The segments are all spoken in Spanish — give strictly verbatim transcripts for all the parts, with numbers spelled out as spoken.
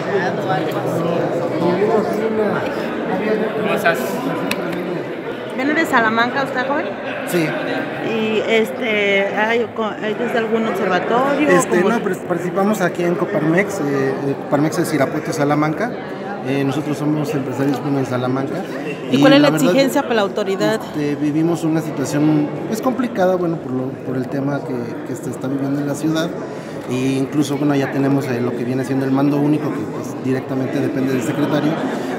o algo así. ¿Cómo estás? ¿Viene de Salamanca usted, joven? Sí. ¿Y este, hay, hay desde algún observatorio? Este, como... no, participamos aquí en Coparmex, eh, Coparmex es Irapuato, Salamanca. Eh, nosotros somos empresarios bueno, en Salamanca. ¿Y, ¿Y cuál es la, la exigencia verdad, para la autoridad? Este, vivimos una situación pues, complicada, bueno, por, lo, por el tema que, que se está viviendo en la ciudad. E incluso bueno, ya tenemos eh, lo que viene siendo el mando único, que pues, directamente depende del secretario.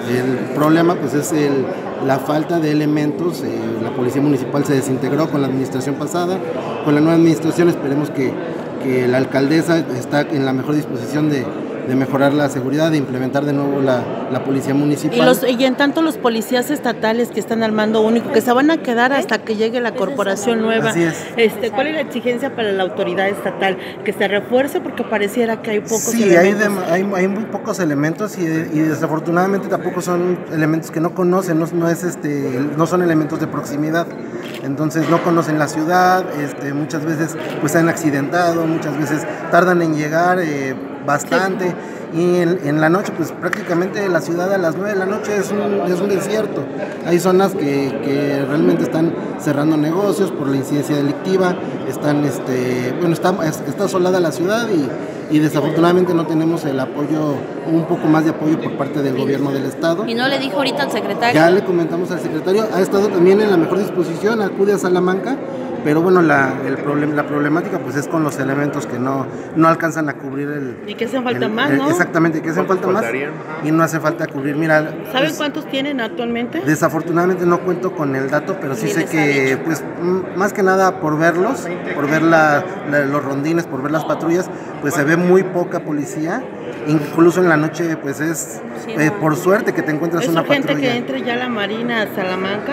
El problema pues, es el, la falta de elementos. Eh, la Policía Municipal se desintegró con la administración pasada. Con la nueva administración esperemos que, que la alcaldesa está en la mejor disposición de, de mejorar la seguridad, de implementar de nuevo la, la Policía Municipal. Y, los, y en tanto los policías estatales que están al mando único, que se van a quedar hasta que llegue la corporación nueva. Así es. Este, ¿cuál es la exigencia para la autoridad estatal? Que se refuerce porque pareciera que hay pocos sí, elementos. Sí, hay, hay, hay muy pocos elementos y, y desafortunadamente tampoco son elementos que no conocen, no, no, es este, no son elementos de proximidad. Entonces no conocen la ciudad, este, muchas veces pues se han accidentado, muchas veces tardan en llegar eh, bastante. Sí. Y en, en la noche, pues prácticamente la ciudad a las nueve de la noche es un, es un desierto. Hay zonas que, que realmente están cerrando negocios por la incidencia delictiva, están, este, bueno, está, está asolada la ciudad y, y desafortunadamente no tenemos el apoyo, un poco más de apoyo por parte del gobierno del estado. ¿Y no le dijo ahorita al secretario? Ya le comentamos al secretario, ha estado también en la mejor disposición, acude a Salamanca. Pero bueno, la, el problem, la problemática pues es con los elementos que no, no alcanzan a cubrir el... Y que hacen falta el, más, el, ¿no? Exactamente, que hacen falta más y no hace falta cubrir. Mira, ¿saben pues, cuántos tienen actualmente? Desafortunadamente no cuento con el dato, pero sí Ni sé que pues más que nada por verlos, por ver la, la, los rondines, por ver las patrullas, pues se ve muy poca policía. Incluso en la noche pues es sí, no. eh, por suerte que te encuentras ¿Es una urgente patrulla. Que entre ya la Marina a Salamanca?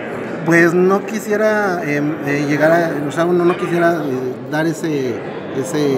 Pues no quisiera eh, eh, llegar a, o sea, uno no quisiera eh, dar ese, ese,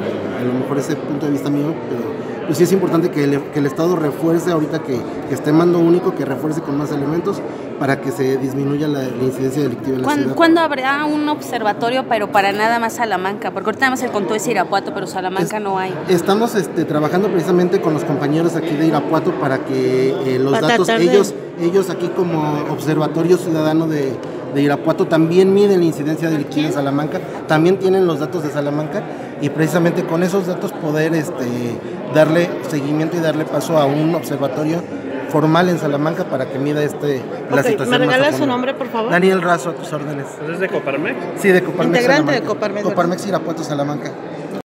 a lo mejor ese punto de vista mío, pero pues sí es importante que el, que el Estado refuerce ahorita que, que esté mando único, que refuerce con más elementos para que se disminuya la, la incidencia delictiva en la ¿Cuándo, ciudad. ¿Cuándo habrá un observatorio, pero para nada más Salamanca? Porque ahorita nada más el contó es Irapuato, pero Salamanca es, no hay. Estamos este, trabajando precisamente con los compañeros aquí de Irapuato para que eh, los para datos, ellos, de... ellos aquí como Observatorio Ciudadano de, de Irapuato también miden la incidencia delictiva en Salamanca, también tienen los datos de Salamanca y precisamente con esos datos poder este, darle seguimiento y darle paso a un observatorio formal en Salamanca para que mida este, la okay, situación. ¿Me regalas su nombre, por favor? Daniel Razo, a tus órdenes. ¿Es de Coparmex? Sí, de Coparmex. Integrante Salamanca. de Coparmex. Coparmex Irapuato, Salamanca.